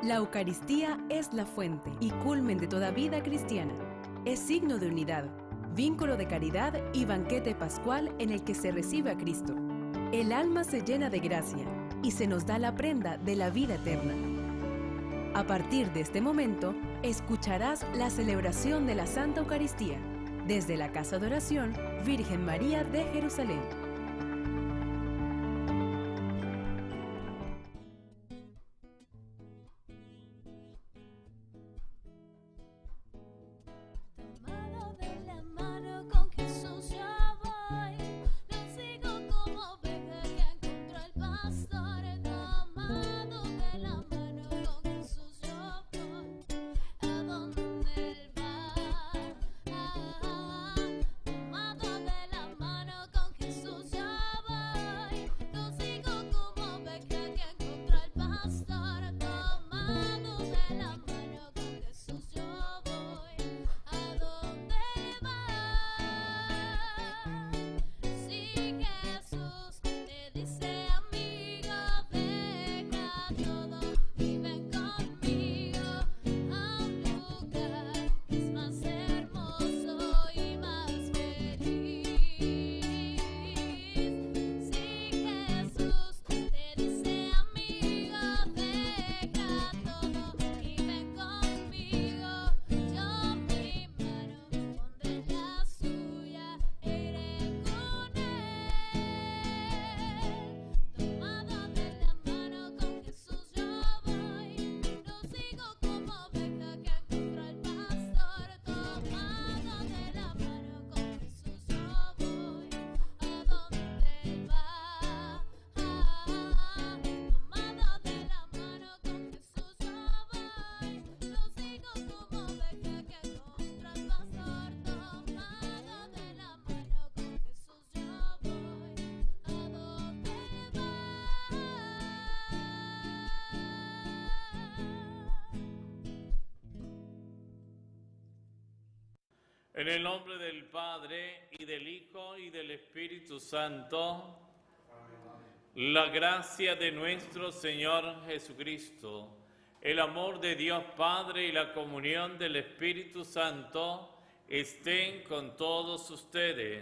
La Eucaristía es la fuente y culmen de toda vida cristiana. Es signo de unidad, vínculo de caridad y banquete pascual en el que se recibe a Cristo. El alma se llena de gracia y se nos da la prenda de la vida eterna. A partir de este momento, escucharás la celebración de la Santa Eucaristía desde la Casa de Oración Virgen María de Jerusalén. En el nombre del Padre, y del Hijo, y del Espíritu Santo, la gracia de nuestro Señor Jesucristo, el amor de Dios Padre y la comunión del Espíritu Santo estén con todos ustedes.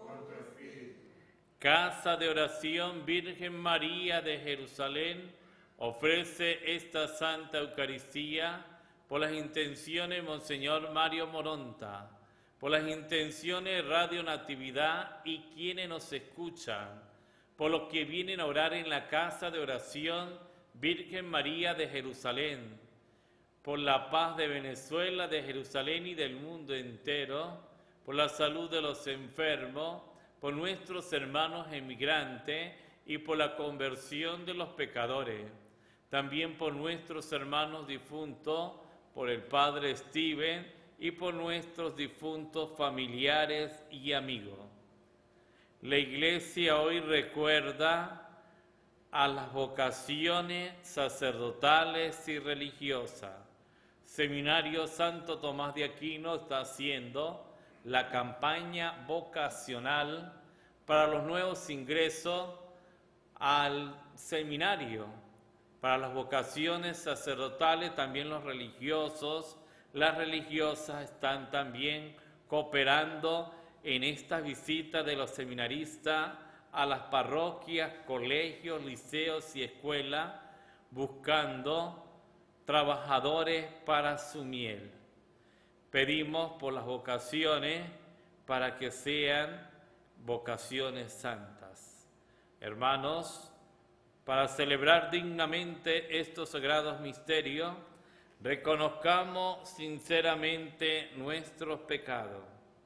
Casa de Oración Virgen María de Jerusalén ofrece esta Santa Eucaristía por las intenciones de Monseñor Mario Moronta, por las intenciones de Radio Natividad y quienes nos escuchan, por los que vienen a orar en la Casa de Oración Virgen María de Jerusalén, por la paz de Venezuela, de Jerusalén y del mundo entero, por la salud de los enfermos, por nuestros hermanos emigrantes y por la conversión de los pecadores, también por nuestros hermanos difuntos, por el Padre Steven y por nuestros difuntos familiares y amigos. La Iglesia hoy recuerda a las vocaciones sacerdotales y religiosas. Seminario Santo Tomás de Aquino está haciendo la campaña vocacional para los nuevos ingresos al seminario, para las vocaciones sacerdotales, también los religiosos. Las religiosas están también cooperando en estas visitas de los seminaristas a las parroquias, colegios, liceos y escuelas, buscando trabajadores para su miel. Pedimos por las vocaciones para que sean vocaciones santas. Hermanos, para celebrar dignamente estos sagrados misterios, reconozcamos sinceramente nuestros pecados.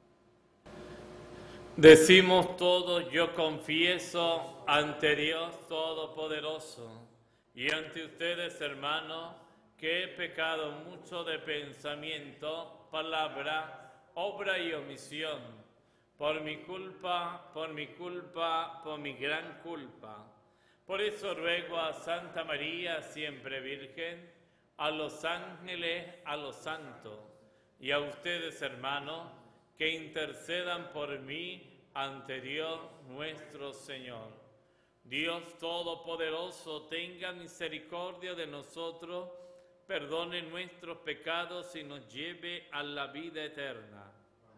Decimos todos: yo confieso ante Dios Todopoderoso y ante ustedes, hermanos, que he pecado mucho de pensamiento, palabra, obra y omisión, por mi culpa, por mi gran culpa. Por eso ruego a Santa María, siempre Virgen, a los ángeles, a los santos y a ustedes, hermanos, que intercedan por mí ante Dios nuestro Señor. Dios Todopoderoso, tenga misericordia de nosotros, perdone nuestros pecados y nos lleve a la vida eterna.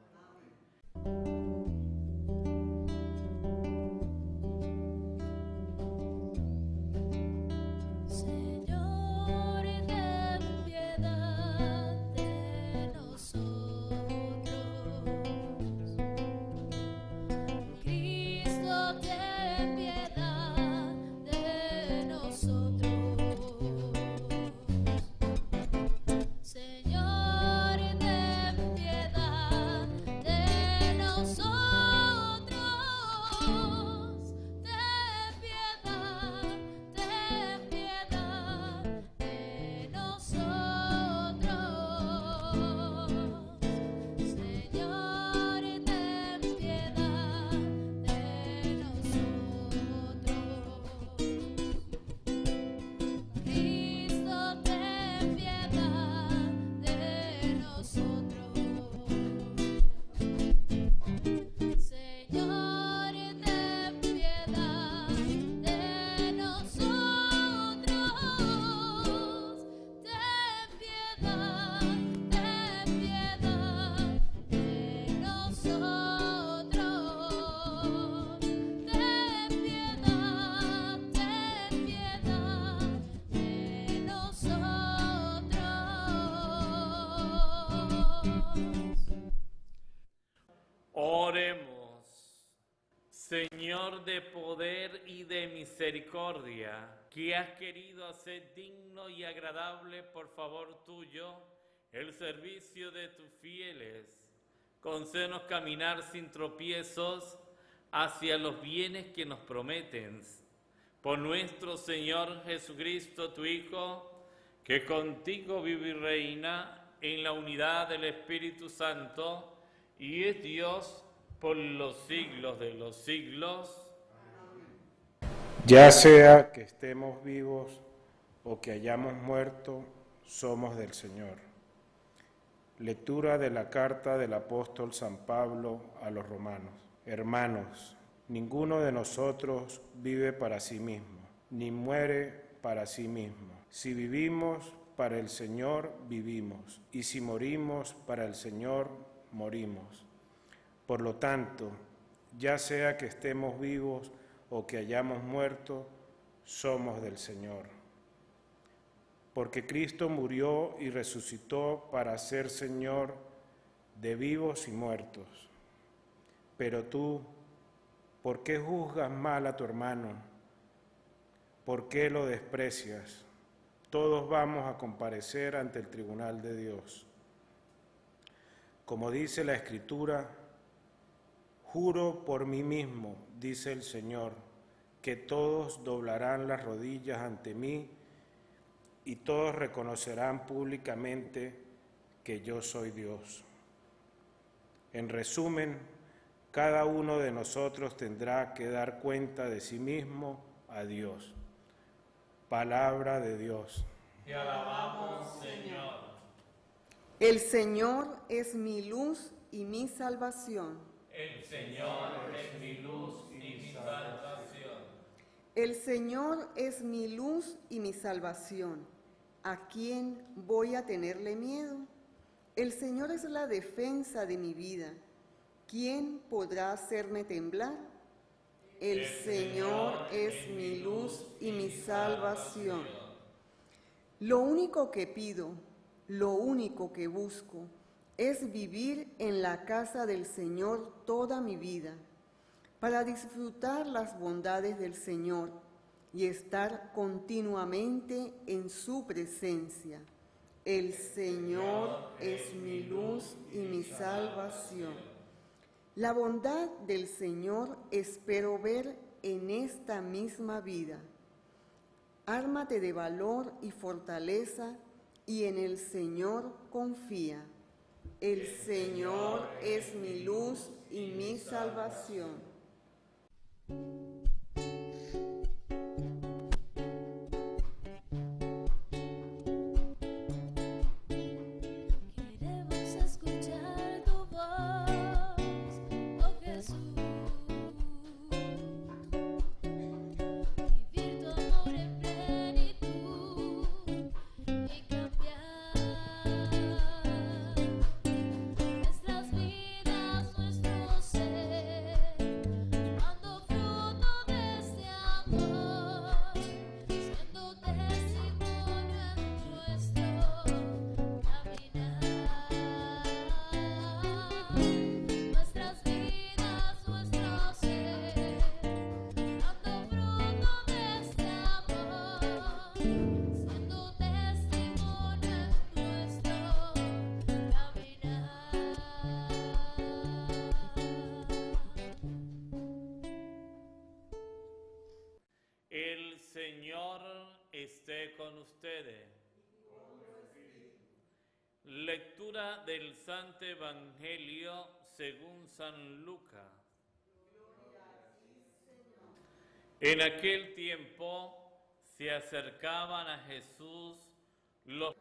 Oremos. Señor de poder y de misericordia, que has querido hacer digno y agradable por favor tuyo el servicio de tus fieles, concédenos caminar sin tropiezos hacia los bienes que nos prometes. Por nuestro Señor Jesucristo, tu Hijo, que contigo vive y reina en la unidad del Espíritu Santo, y es Dios por los siglos de los siglos. Ya sea que estemos vivos o que hayamos muerto, somos del Señor. Lectura de la carta del apóstol San Pablo a los romanos. Hermanos, ninguno de nosotros vive para sí mismo, ni muere para sí mismo. Si vivimos, para el Señor vivimos, y si morimos, para el Señor morimos. Por lo tanto, ya sea que estemos vivos o que hayamos muerto, somos del Señor. Porque Cristo murió y resucitó para ser Señor de vivos y muertos. Pero tú, ¿por qué juzgas mal a tu hermano? ¿Por qué lo desprecias? Todos vamos a comparecer ante el tribunal de Dios. Como dice la Escritura, juro por mí mismo, dice el Señor, que todos doblarán las rodillas ante mí y todos reconocerán públicamente que yo soy Dios. En resumen, cada uno de nosotros tendrá que dar cuenta de sí mismo a Dios. Palabra de Dios. Te alabamos, Señor. El Señor es mi luz y mi salvación. El Señor es mi luz y mi salvación. El Señor es mi luz y mi salvación. ¿A quién voy a tenerle miedo? El Señor es la defensa de mi vida. ¿Quién podrá hacerme temblar? El Señor es mi luz y mi salvación. Lo único que pido, lo único que busco, es vivir en la casa del Señor toda mi vida, para disfrutar las bondades del Señor y estar continuamente en su presencia. El Señor es mi luz y mi salvación. La bondad del Señor espero ver en esta misma vida. Ármate de valor y fortaleza y en el Señor confía. El Señor es mi luz y mi salvación. Cambiar ustedes. Lectura del Santo Evangelio según San Lucas. En aquel tiempo se acercaban a Jesús los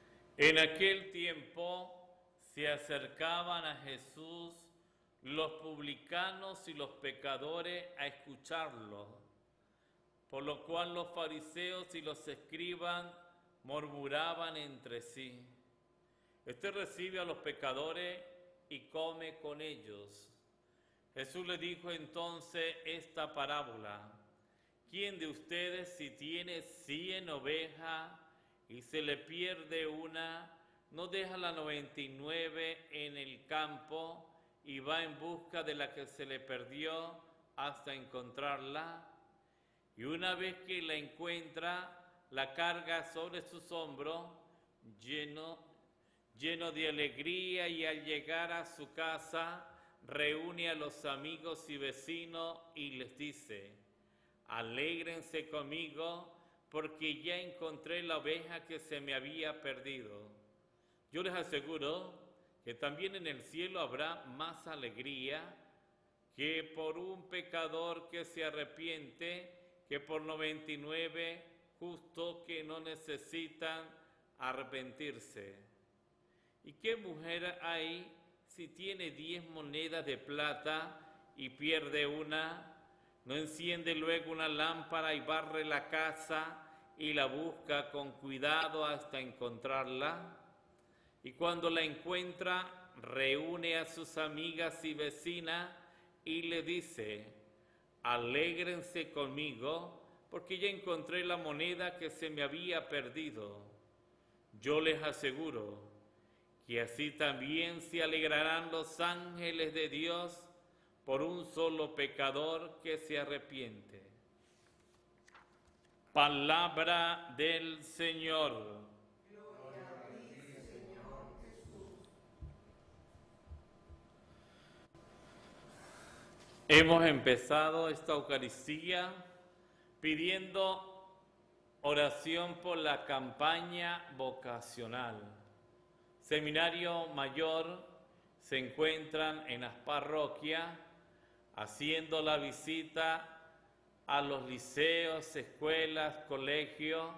publicanos y los pecadores a escucharlo, por lo cual los fariseos y los escribas murmuraban entre sí: Este recibe a los pecadores y come con ellos. Jesús le dijo entonces esta parábola: ¿Quién de ustedes, si tiene 100 ovejas y se le pierde una, no deja la 99 en el campo y va en busca de la que se le perdió hasta encontrarla? Y una vez que la encuentra, la carga sobre sus hombros, lleno de alegría, y al llegar a su casa, reúne a los amigos y vecinos y les dice: Alégrense conmigo, porque ya encontré la oveja que se me había perdido. Yo les aseguro que también en el cielo habrá más alegría que por un pecador que se arrepiente, que por 99 justos que no necesitan arrepentirse. ¿Y qué mujer hay si tiene 10 monedas de plata y pierde una? ¿No enciende luego una lámpara y barre la casa y la busca con cuidado hasta encontrarla? Y cuando la encuentra, reúne a sus amigas y vecinas y le dice: Alégrense conmigo, porque ya encontré la moneda que se me había perdido. Yo les aseguro que así también se alegrarán los ángeles de Dios por un solo pecador que se arrepiente. Palabra del Señor. Gloria a ti, Señor Jesús. Hemos empezado esta Eucaristía pidiendo oración por la campaña vocacional. Seminario Mayor se encuentran en las parroquias haciendo la visita a los liceos, escuelas, colegios,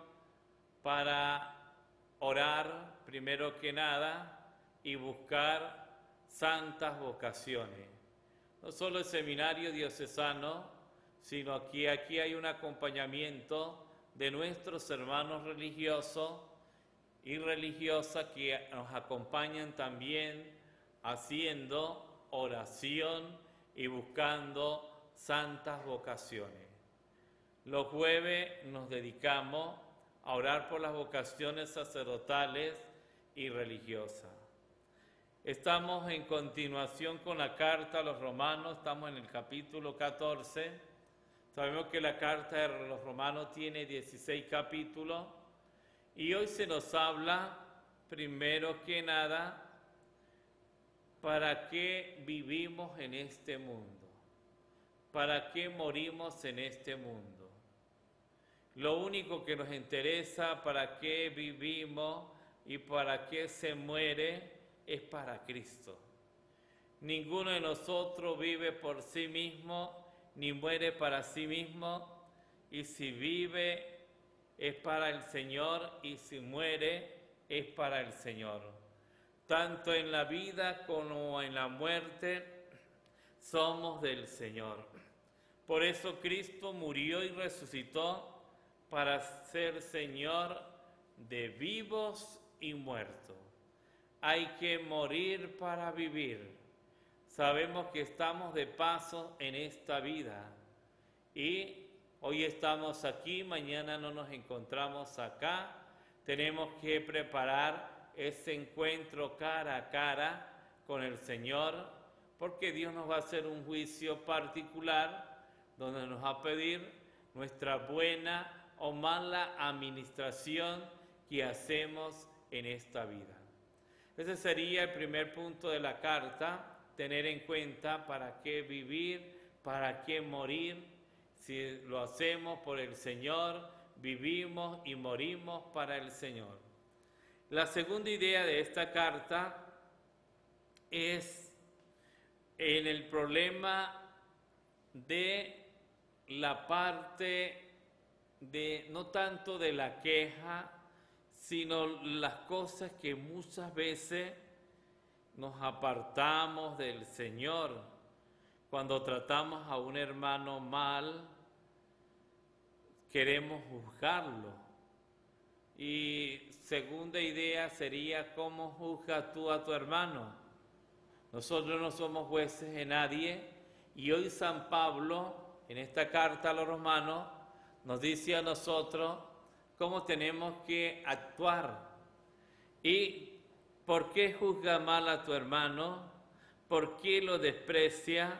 para orar primero que nada y buscar santas vocaciones. No solo el seminario diocesano, sino que aquí hay un acompañamiento de nuestros hermanos religiosos y religiosas que nos acompañan también haciendo oración y buscando santas vocaciones. Los jueves nos dedicamos a orar por las vocaciones sacerdotales y religiosas. Estamos en continuación con la carta a los romanos, estamos en el capítulo 14. Sabemos que la carta de los romanos tiene 16 capítulos y hoy se nos habla, primero que nada, ¿para qué vivimos en este mundo? ¿Para qué morimos en este mundo? Lo único que nos interesa, para qué vivimos y para qué se muere, es para Cristo. Ninguno de nosotros vive por sí mismo, ni muere para sí mismo, y si vive es para el Señor, y si muere es para el Señor. Tanto en la vida como en la muerte somos del Señor. Por eso Cristo murió y resucitó para ser Señor de vivos y muertos. Hay que morir para vivir. Sabemos que estamos de paso en esta vida y hoy estamos aquí, mañana no nos encontramos acá. Tenemos que preparar ese encuentro cara a cara con el Señor, porque Dios nos va a hacer un juicio particular donde nos va a pedir nuestra buena o mala administración que hacemos en esta vida. Ese sería el primer punto de la carta, tener en cuenta para qué vivir, para qué morir. Si lo hacemos por el Señor, vivimos y morimos para el Señor. La segunda idea de esta carta es en el problema de la parte de, no tanto de la queja, sino las cosas que muchas veces nos apartamos del Señor. Cuando tratamos a un hermano mal, queremos juzgarlo. Y segunda idea sería, ¿cómo juzgas tú a tu hermano? Nosotros no somos jueces de nadie, y hoy San Pablo, en esta carta a los romanos, nos dice a nosotros cómo tenemos que actuar. ¿Y por qué juzga mal a tu hermano? ¿Por qué lo desprecia?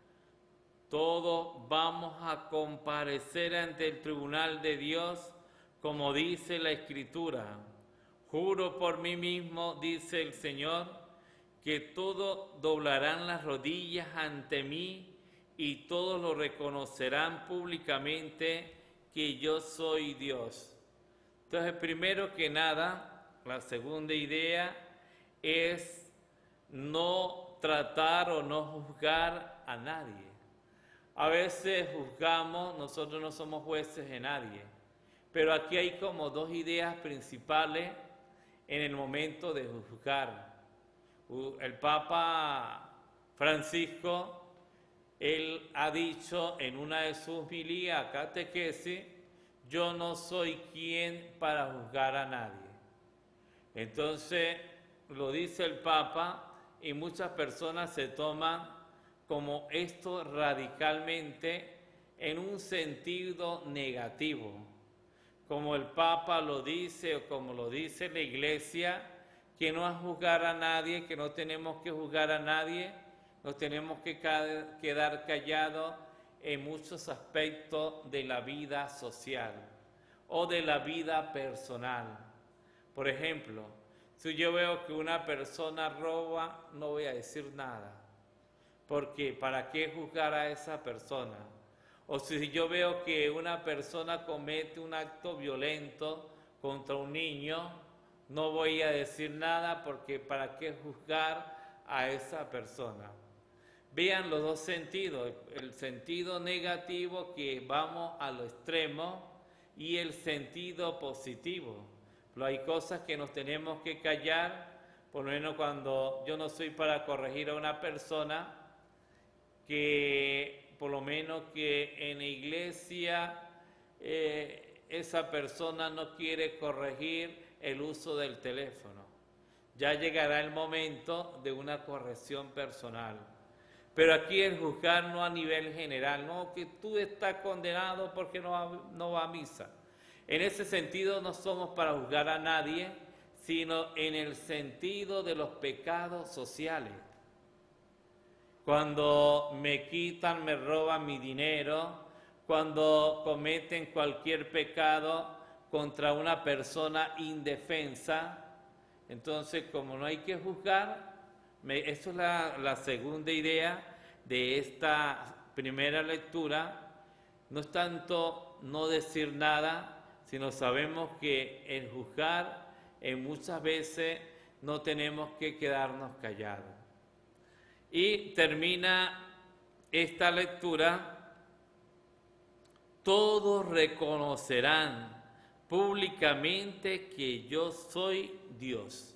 Todos vamos a comparecer ante el tribunal de Dios, como dice la Escritura. Juro por mí mismo, dice el Señor, que todos doblarán las rodillas ante mí y todos lo reconocerán públicamente que yo soy Dios. Entonces, primero que nada, la segunda idea es no tratar o no juzgar a nadie. A veces juzgamos, nosotros no somos jueces de nadie, pero aquí hay como dos ideas principales en el momento de juzgar. El Papa Francisco, él ha dicho en una de sus homilías, catequesis, yo no soy quien para juzgar a nadie. Entonces, lo dice el Papa y muchas personas se toman como esto radicalmente en un sentido negativo. Como el Papa lo dice o como lo dice la Iglesia, que no es juzgar a nadie, que no tenemos que juzgar a nadie, nos tenemos que quedar callados en muchos aspectos de la vida social o de la vida personal. Por ejemplo, si yo veo que una persona roba, no voy a decir nada, porque ¿para qué juzgar a esa persona? O si yo veo que una persona comete un acto violento contra un niño, no voy a decir nada porque ¿para qué juzgar a esa persona? Vean los dos sentidos, el sentido negativo que vamos a lo extremo y el sentido positivo. Pero hay cosas que nos tenemos que callar, por lo menos cuando yo no soy para corregir a una persona, que por lo menos que en la iglesia esa persona no quiere corregir el uso del teléfono. Ya llegará el momento de una corrección personal. Pero aquí el juzgar no a nivel general, no que tú estás condenado porque no va a misa. En ese sentido no somos para juzgar a nadie, sino en el sentido de los pecados sociales. Cuando me quitan, me roban mi dinero, cuando cometen cualquier pecado contra una persona indefensa, entonces como no hay que juzgar, eso es la segunda idea de esta primera lectura, no es tanto no decir nada, sino sabemos que el juzgar muchas veces no tenemos que quedarnos callados. Y termina esta lectura, todos reconocerán públicamente que yo soy Dios.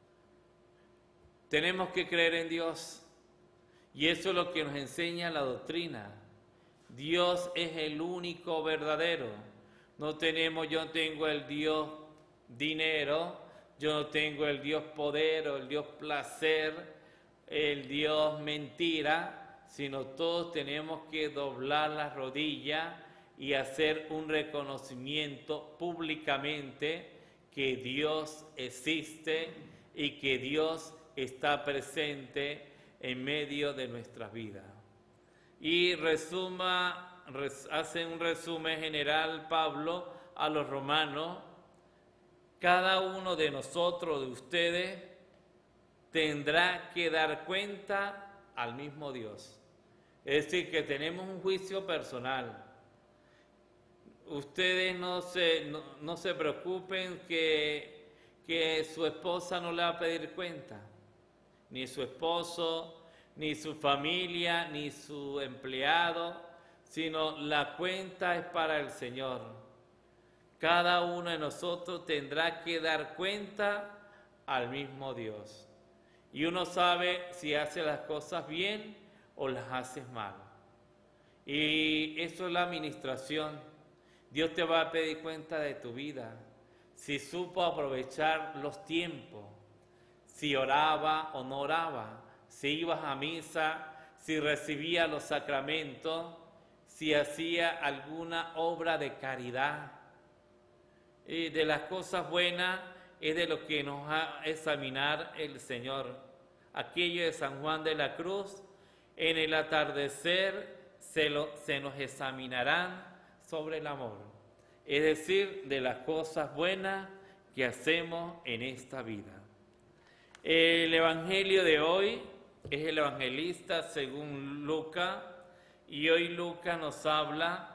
Tenemos que creer en Dios y eso es lo que nos enseña la doctrina. Dios es el único verdadero. Yo no tengo el Dios dinero, yo no tengo el Dios poder o el Dios placer, el Dios mentira, sino todos tenemos que doblar las rodillas y hacer un reconocimiento públicamente que Dios existe y que Dios está presente en medio de nuestras vidas. Y hace un resumen general Pablo a los romanos. Cada uno de nosotros, de ustedes, tendrá que dar cuenta al mismo Dios. Es decir, que tenemos un juicio personal. ustedes no se preocupen que su esposa no le va a pedir cuenta, ni su esposo, ni su familia, ni su empleado, sino la cuenta es para el Señor. Cada uno de nosotros tendrá que dar cuenta al mismo Dios. Y uno sabe si hace las cosas bien o las haces mal. Y eso es la administración. Dios te va a pedir cuenta de tu vida. Si supo aprovechar los tiempos, si oraba o no oraba, si ibas a misa, si recibía los sacramentos, si hacía alguna obra de caridad. Y de las cosas buenas es de lo que nos va a examinar el Señor. Aquello de San Juan de la Cruz, en el atardecer se nos examinarán sobre el amor. Es decir, de las cosas buenas que hacemos en esta vida. El Evangelio de hoy es el evangelista según Lucas, y hoy Lucas nos habla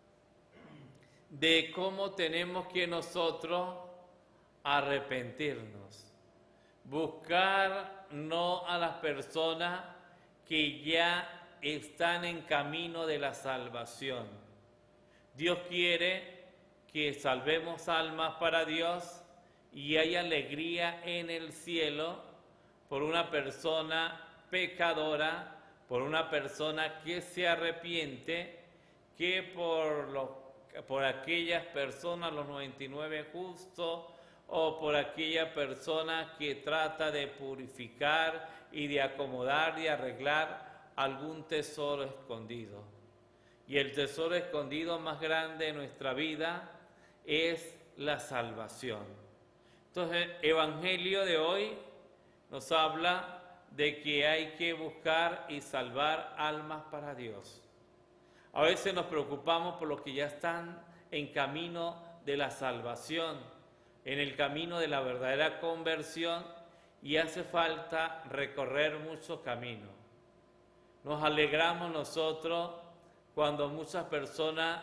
de cómo tenemos que nosotros arrepentirnos, buscar no a las personas que ya están en camino de la salvación. Dios quiere que salvemos almas para Dios y hay alegría en el cielo por una persona pecadora, por una persona que se arrepiente, que por aquellas personas, los 99 justos, o por aquella persona que trata de purificar y de acomodar y arreglar algún tesoro escondido. Y el tesoro escondido más grande de nuestra vida es la salvación. Entonces, el Evangelio de hoy nos habla de que hay que buscar y salvar almas para Dios. A veces nos preocupamos por los que ya están en camino de la salvación, en el camino de la verdadera conversión, y hace falta recorrer mucho camino. Nos alegramos nosotros cuando muchas personas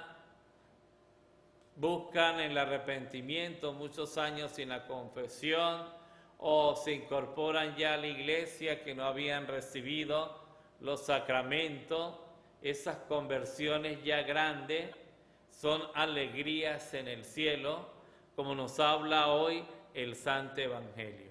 buscan el arrepentimiento, muchos años sin la confesión, o se incorporan ya a la iglesia que no habían recibido los sacramentos. Esas conversiones ya grandes son alegrías en el cielo, como nos habla hoy el Santo Evangelio.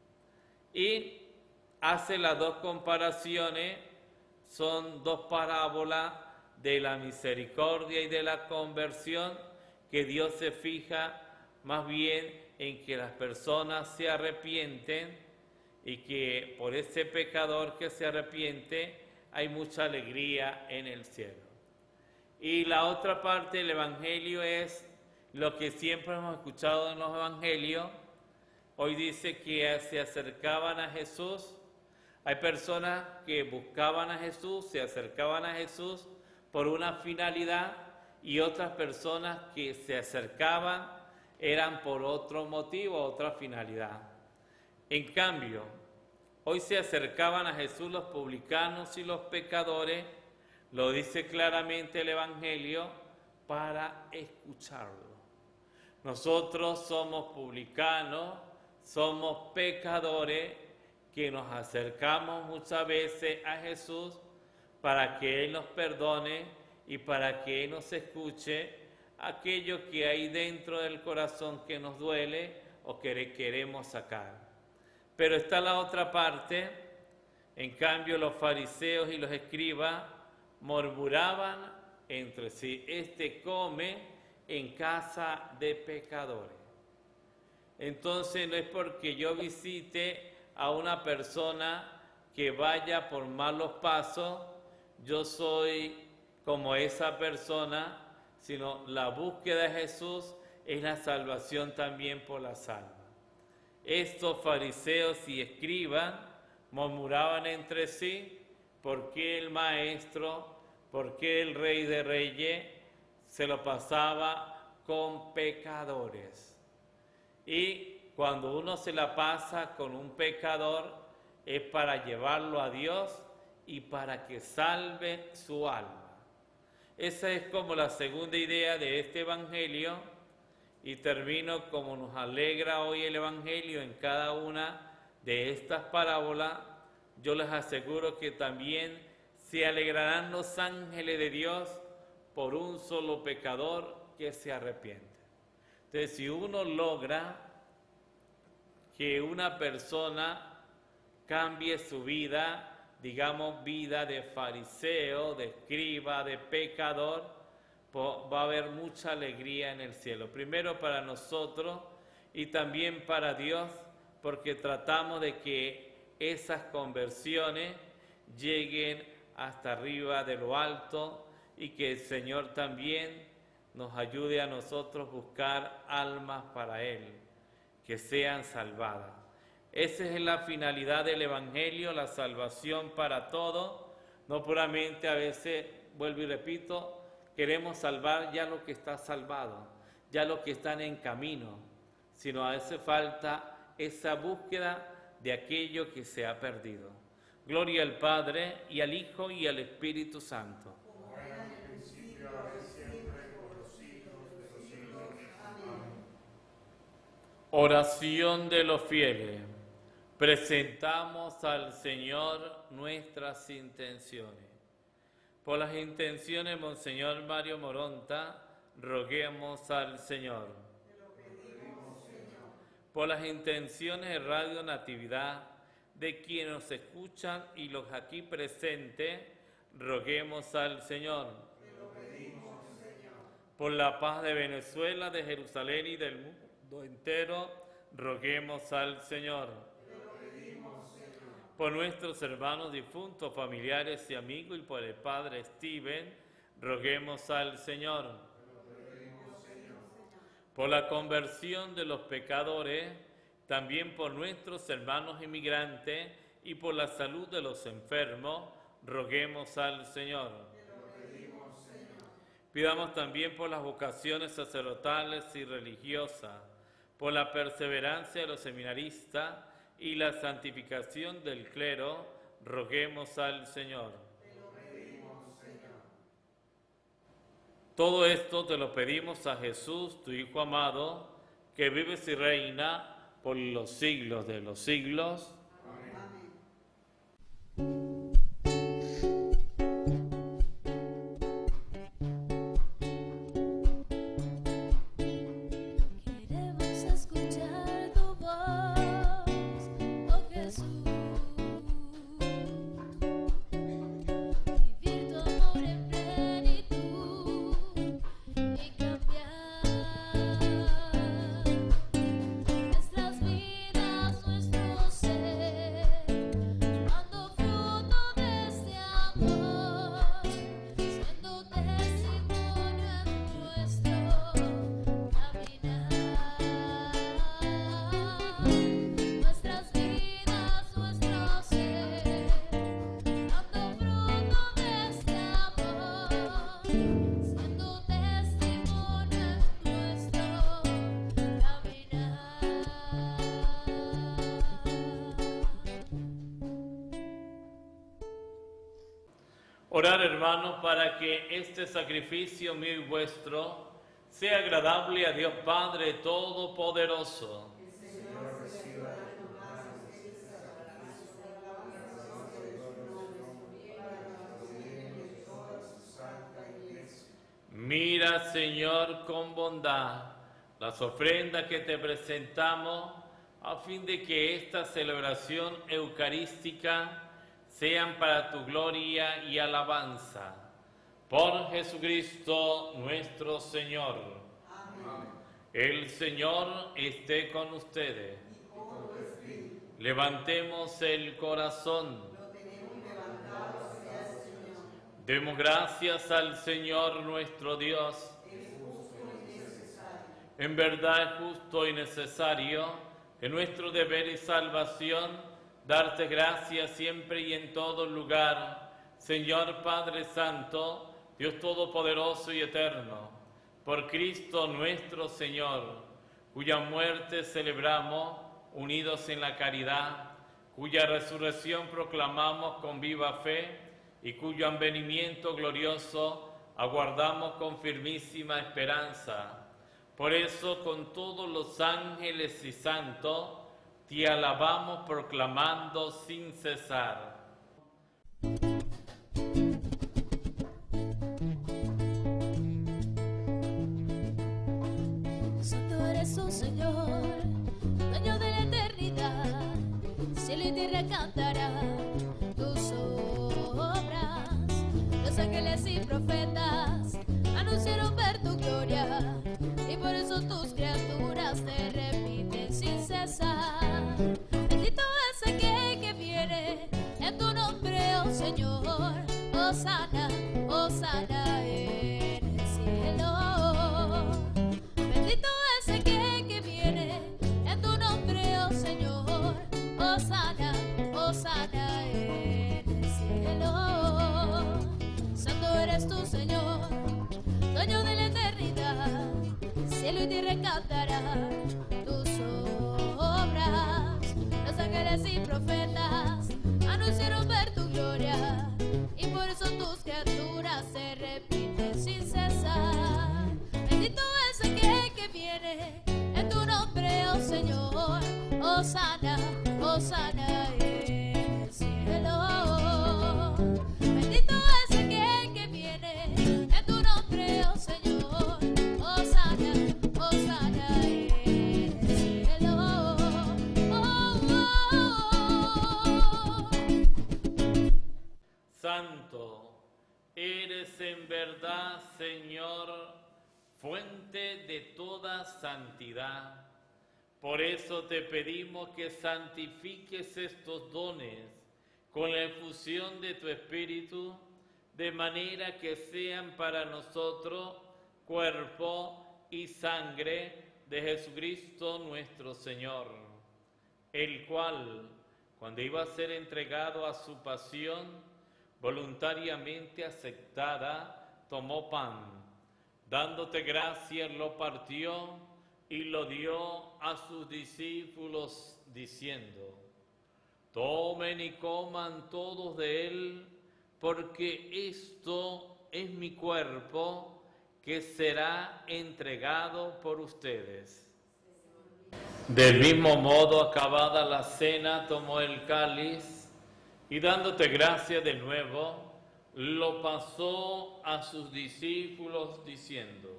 Y hace las dos comparaciones, son dos parábolas de la misericordia y de la conversión, que Dios se fija más bien en que las personas se arrepienten y que por ese pecador que se arrepiente hay mucha alegría en el cielo. Y la otra parte del Evangelio es lo que siempre hemos escuchado en los Evangelios. Hoy dice que se acercaban a Jesús. Hay personas que buscaban a Jesús, se acercaban a Jesús por una finalidad, y otras personas que se acercaban eran por otro motivo, otra finalidad. En cambio, hoy se acercaban a Jesús los publicanos y los pecadores, lo dice claramente el Evangelio, para escucharlo. Nosotros somos publicanos, somos pecadores que nos acercamos muchas veces a Jesús para que Él nos perdone y para que Él nos escuche aquello que hay dentro del corazón que nos duele o que queremos sacar. Pero está la otra parte. En cambio, los fariseos y los escribas murmuraban entre sí: este come en casa de pecadores. Entonces no es porque yo visite a una persona que vaya por malos pasos, yo soy como esa persona, sino la búsqueda de Jesús es la salvación también por las almas. Estos fariseos y escribas murmuraban entre sí: ¿por qué el maestro, por qué el rey de reyes se lo pasaba con pecadores? Y cuando uno se la pasa con un pecador es para llevarlo a Dios y para que salve su alma. Esa es como la segunda idea de este Evangelio, y termino como nos alegra hoy el Evangelio en cada una de estas parábolas. Yo les aseguro que también se alegrarán los ángeles de Dios por un solo pecador que se arrepiente. Entonces, si uno logra que una persona cambie su vida, digamos vida de fariseo, de escriba, de pecador, va a haber mucha alegría en el cielo. Primero para nosotros y también para Dios, porque tratamos de que esas conversiones lleguen hasta arriba de lo alto y que el Señor también nos ayude a nosotros buscar almas para Él, que sean salvadas. Esa es la finalidad del Evangelio, la salvación para todos. No puramente a veces, vuelvo y repito, queremos salvar ya lo que está salvado, ya lo que están en camino, sino hace falta esa búsqueda de aquello que se ha perdido. Gloria al Padre, y al Hijo, y al Espíritu Santo. Como era en el principio, ahora y siempre, por los siglos de los siglos. Amén. Oración de los fieles. Presentamos al Señor nuestras intenciones. Por las intenciones de Monseñor Mario Moronta, roguemos al Señor. Te lo pedimos, Señor. Por las intenciones de Radio Natividad, de quienes nos escuchan y los aquí presentes, roguemos al Señor. Te lo pedimos, Señor. Por la paz de Venezuela, de Jerusalén y del mundo entero, roguemos al Señor. Te lo pedimos, Señor. Por nuestros hermanos difuntos, familiares y amigos, y por el Padre Steven, roguemos al Señor. Te lo pedimos, Señor. Por la conversión de los pecadores, también por nuestros hermanos inmigrantes y por la salud de los enfermos, roguemos al Señor. Te lo pedimos, Señor. Pidamos también por las vocaciones sacerdotales y religiosas, por la perseverancia de los seminaristas y la santificación del clero, roguemos al Señor. Te lo pedimos, Señor. Todo esto te lo pedimos a Jesús, tu Hijo amado, que vives y reina por los siglos de los siglos. Amén. Queremos escuchar tu voz, oh Jesús, vivir tu amor en plenitud y cambiar nuestras vidas, nuestro ser, dando fruto de este amor, siendo testimonio en nuestro caminar. Nuestras vidas, nuestro ser, dando fruto de este amor, siendo testimonio en nuestro caminar. Orar, hermanos, para que este sacrificio mío y vuestro sea agradable a Dios Padre Todopoderoso. Mira, Señor, con bondad las ofrendas que te presentamos, a fin de que esta celebración eucarística sean para tu gloria y alabanza. Por Jesucristo nuestro Señor. Amén. El Señor esté con ustedes. Y con tu espíritu. Levantemos el corazón. Lo tenemos levantado hacia el Señor. Demos gracias al Señor nuestro Dios. Es justo y necesario. En verdad es justo y necesario, que nuestro deber y salvación, darte gracias siempre y en todo lugar, Señor Padre Santo, Dios Todopoderoso y Eterno, por Cristo nuestro Señor, cuya muerte celebramos unidos en la caridad, cuya resurrección proclamamos con viva fe y cuyo advenimiento glorioso aguardamos con firmísima esperanza. Por eso, con todos los ángeles y santos, te alabamos proclamando sin cesar. Santo eres tu Señor, dueño de la eternidad. Cielo y tierra cantarán tus obras. Los ángeles y profetas anunciaron ver tu gloria, y por eso tus criaturas te repiten sin cesar. Bendito es aquel que viene en tu nombre, oh Señor. Hosana, Hosana en el cielo. Bendito es aquel que viene en tu nombre, oh Señor. Hosana, Hosana en el cielo. Santo eres tu Señor, dueño de la eternidad. Cielo y tierra cantarán tus obras. Los ángeles y profetas anunciaron ver tu gloria, y por eso tus criaturas se repiten sin cesar. Bendito es aquel que viene en tu nombre, oh Señor. Hosana, Hosana en el cielo. Bendito es aquel que viene en tu nombre, oh Señor. Hosana, Hosana en el cielo. Santo, eres en verdad, Señor, fuente de toda santidad. Por eso te pedimos que santifiques estos dones con la efusión de tu Espíritu, de manera que sean para nosotros cuerpo y sangre de Jesucristo nuestro Señor, el cual, cuando iba a ser entregado a su pasión, voluntariamente aceptada, tomó pan, dándote gracias, lo partió y lo dio a sus discípulos, diciendo: tomen y coman todos de él, porque esto es mi cuerpo, que será entregado por ustedes. Del mismo modo, acabada la cena, tomó el cáliz y, dándote gracias de nuevo, lo pasó a sus discípulos, diciendo: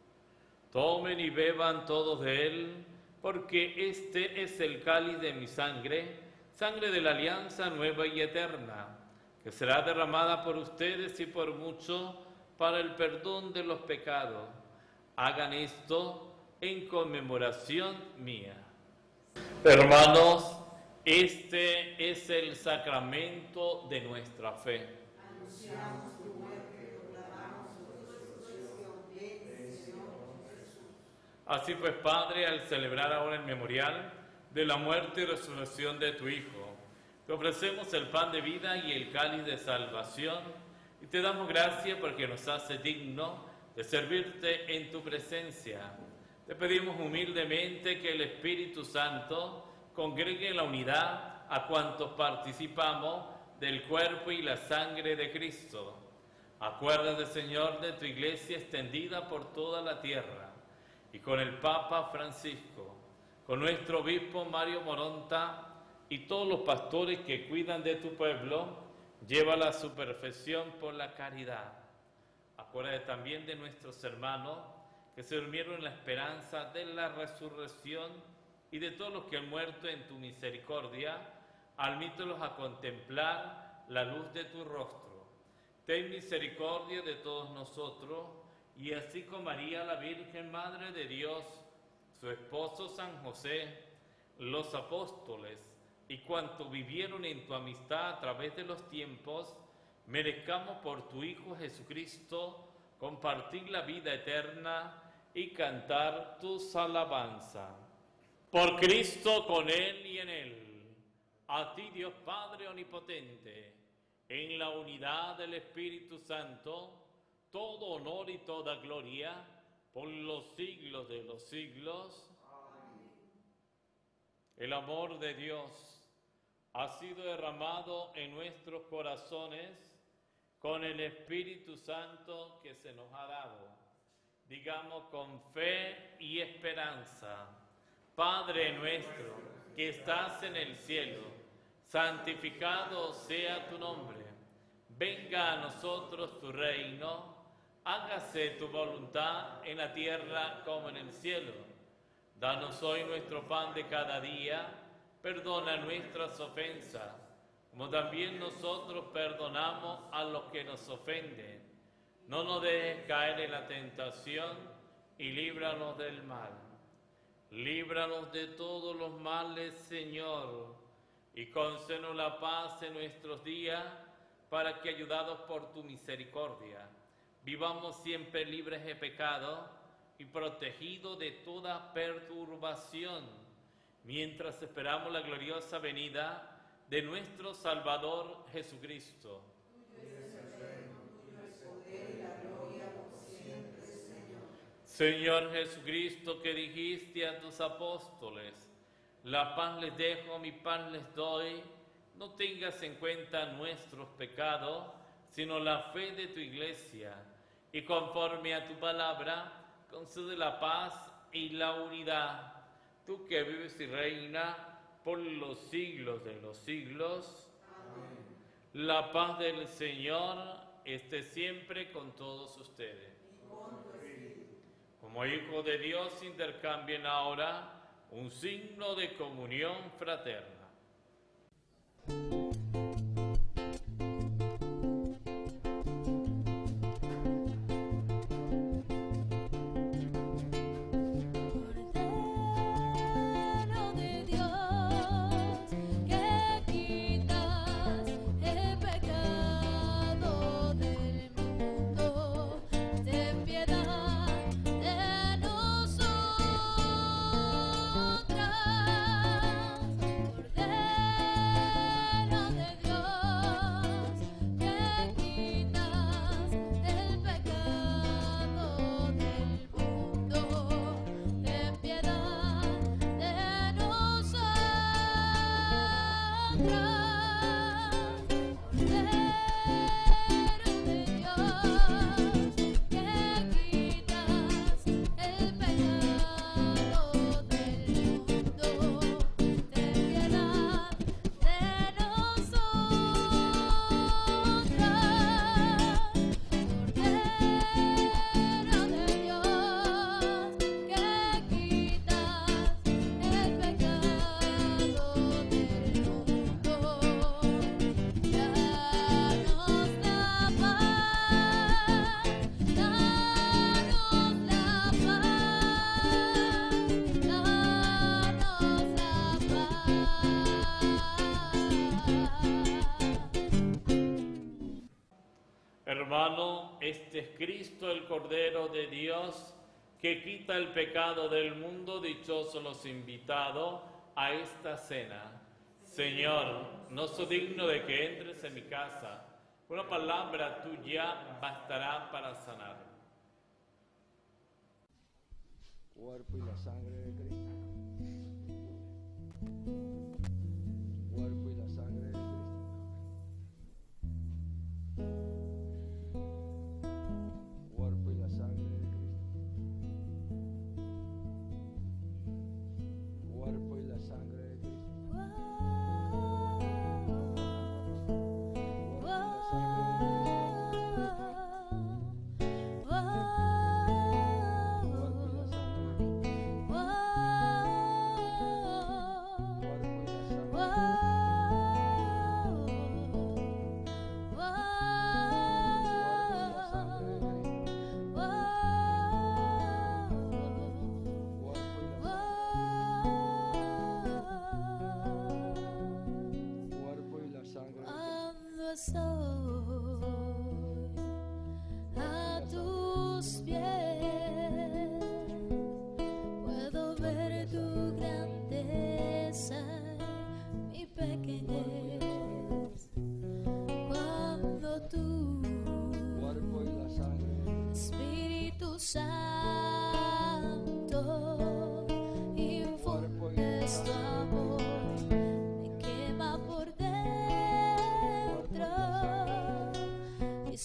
tomen y beban todos de él, porque este es el cáliz de mi sangre, sangre de la alianza nueva y eterna, que será derramada por ustedes y por muchos para el perdón de los pecados. Hagan esto en conmemoración mía. Hermanos, este es el sacramento de nuestra fe. Anunciamos tu muerte, proclamamos tu resurrección. Ven, Señor Jesús. Así pues, Padre, al celebrar ahora el memorial de la muerte y resurrección de tu Hijo, te ofrecemos el pan de vida y el cáliz de salvación, y te damos gracias porque nos hace digno de servirte en tu presencia. Te pedimos humildemente que el Espíritu Santo congregue en la unidad a cuantos participamos del cuerpo y la sangre de Cristo. Acuérdate, Señor, de tu iglesia extendida por toda la tierra, y con el Papa Francisco, con nuestro obispo Mario Moronta y todos los pastores que cuidan de tu pueblo, llévala a su perfección por la caridad. Acuérdate también de nuestros hermanos que se durmieron en la esperanza de la resurrección, y de todos los que han muerto en tu misericordia, admítelos a contemplar la luz de tu rostro. Ten misericordia de todos nosotros, y así con María, la Virgen Madre de Dios, su esposo San José, los apóstoles y cuantos vivieron en tu amistad a través de los tiempos, merezcamos por tu Hijo Jesucristo compartir la vida eterna y cantar tus alabanzas. Por Cristo, con Él y en Él, a ti, Dios Padre Omnipotente, en la unidad del Espíritu Santo, todo honor y toda gloria por los siglos de los siglos. Amén. El amor de Dios ha sido derramado en nuestros corazones con el Espíritu Santo que se nos ha dado. Digamos con fe y esperanza: Padre nuestro que estás en el cielo, santificado sea tu nombre. Venga a nosotros tu reino, hágase tu voluntad en la tierra como en el cielo. Danos hoy nuestro pan de cada día, perdona nuestras ofensas, como también nosotros perdonamos a los que nos ofenden. No nos dejes caer en la tentación y líbranos del mal. Líbranos de todos los males, Señor, y concédenos la paz en nuestros días, para que, ayudados por tu misericordia, vivamos siempre libres de pecado y protegidos de toda perturbación, mientras esperamos la gloriosa venida de nuestro Salvador Jesucristo. Señor Jesucristo, que dijiste a tus apóstoles: la paz les dejo, mi paz les doy, no tengas en cuenta nuestros pecados, sino la fe de tu Iglesia, y conforme a tu palabra, concede la paz y la unidad. Tú que vives y reinas por los siglos de los siglos. Amén. La paz del Señor esté siempre con todos ustedes. Como hijos de Dios, intercambien ahora un signo de comunión fraterna. Hermano, este es Cristo, el Cordero de Dios, que quita el pecado del mundo. Dichosos los invitados a esta cena. Señor, no soy digno de que entres en mi casa. Una palabra tuya bastará para sanar. Cuerpo y la sangre de Cristo. Cuerpo y la sangre de Cristo. Cuerpo y la sangre de Cristo. Cuerpo y la sangre de Cristo. Estoy a tus pies, puedo ver tu grandeza, mi pequeñez, cuando tú, Cuerpo y la sangre, Espíritu Santo, infundes tu amor, me quema por dentro.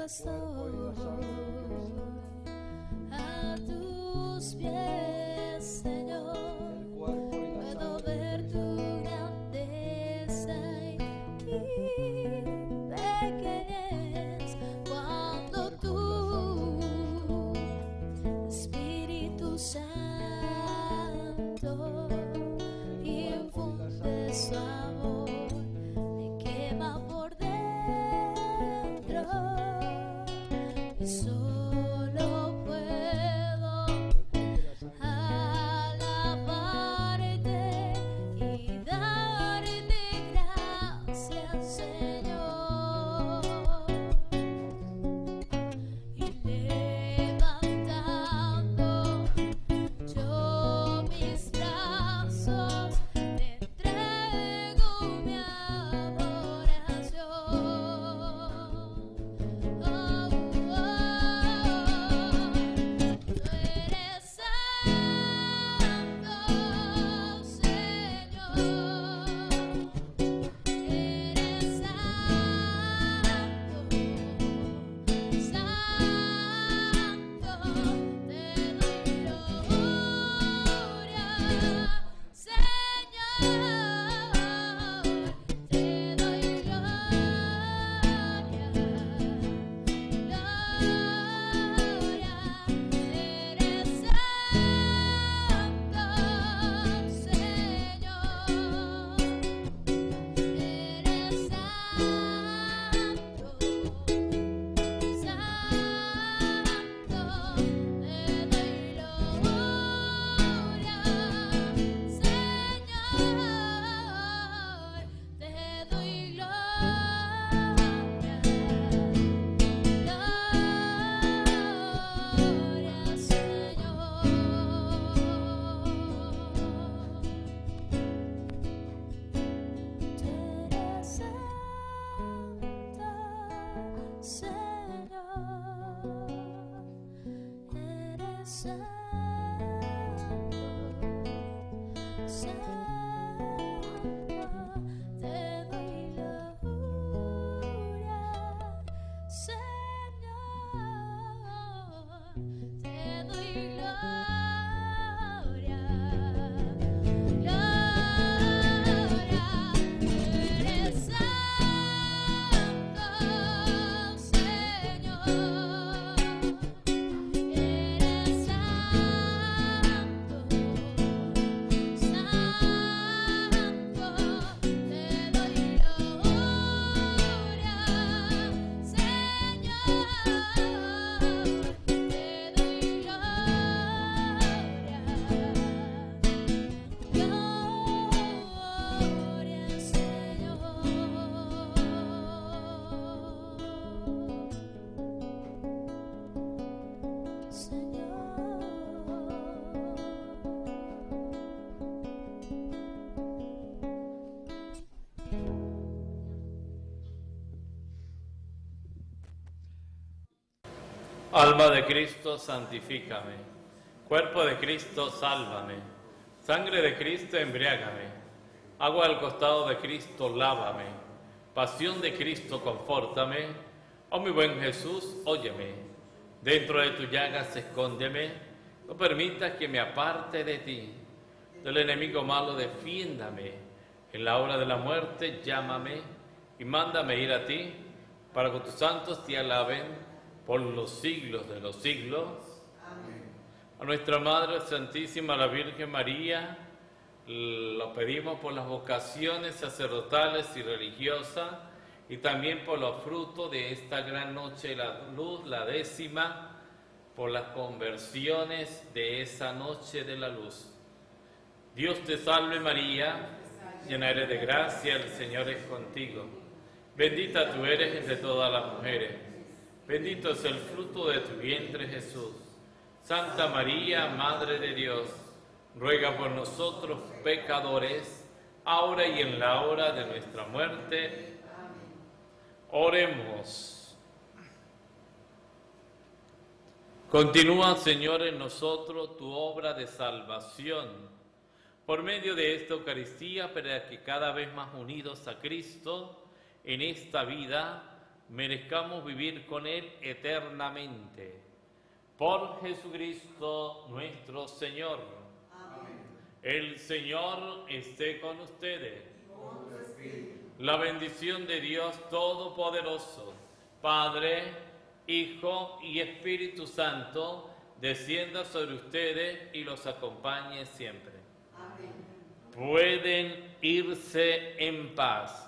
estoy a tus pies, Señor. el cuerpo y la Puedo sangre de ver Cristo. tu grandeza y pequeñez cuando tú, Espíritu Santo, infundes su amor, me quema por dentro y solo puedo alabarte y darte gracias, Señor, y levantando yo mis brazos, te entrego mi adoración. Tú eres santo, Señor. Eres santo, santo, te doy gloria, Señor, te doy gloria, eres santo, Alma de Cristo, santifícame. Cuerpo de Cristo, sálvame. Sangre de Cristo, embriágame. Agua al costado de Cristo, lávame. Pasión de Cristo, confórtame. Oh mi buen Jesús, óyeme. Dentro de tu llagas, escóndeme. No permitas que me aparte de ti. Del enemigo malo, defiéndame. En la hora de la muerte, llámame y mándame ir a ti, para que tus santos te alaben por los siglos de los siglos. Amén. A nuestra Madre Santísima, la Virgen María, lo pedimos por las vocaciones sacerdotales y religiosas y también por los frutos de esta gran noche de la luz, la 10ª, por las conversiones de esa noche de la luz. Dios te salve María, llena eres de gracia, el Señor es contigo. Bendita tú eres entre todas las mujeres. Bendito es el fruto de tu vientre, Jesús. Santa María, Madre de Dios, ruega por nosotros pecadores, ahora y en la hora de nuestra muerte. Amén. Oremos. Continúa, Señor, en nosotros tu obra de salvación, por medio de esta Eucaristía, para que cada vez más unidos a Cristo en esta vida, merezcamos vivir con Él eternamente. Por Jesucristo nuestro Señor. Amén. El Señor esté con ustedes. Con tu espíritu. La bendición de Dios Todopoderoso, Padre, Hijo y Espíritu Santo, descienda sobre ustedes y los acompañe siempre. Amén. Pueden irse en paz.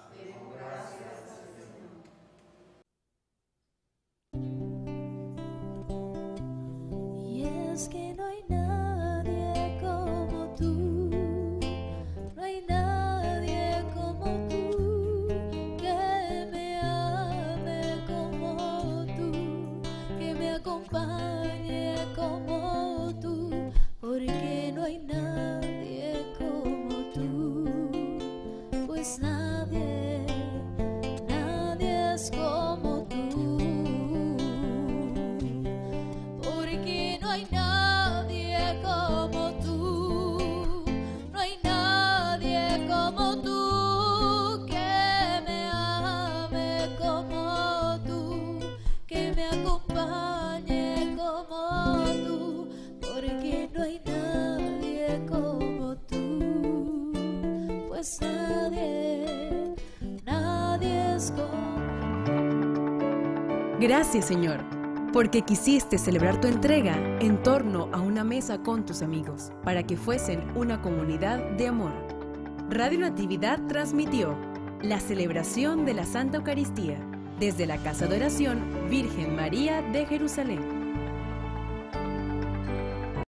Es que no hay nadie como tú, no hay nadie como tú, que me ame como tú, que me acompañe como tú, porque no hay nadie como tú, pues nadie es como tú. No hay nadie como tú, no hay nadie como tú, que me ame como tú, que me acompañe como tú, porque no hay nadie como tú, pues nadie es como tú. Gracias, Señor, porque quisiste celebrar tu entrega en torno a una mesa con tus amigos, para que fuesen una comunidad de amor. Radio Natividad transmitió la celebración de la Santa Eucaristía desde la Casa de Oración Virgen María de Jerusalén.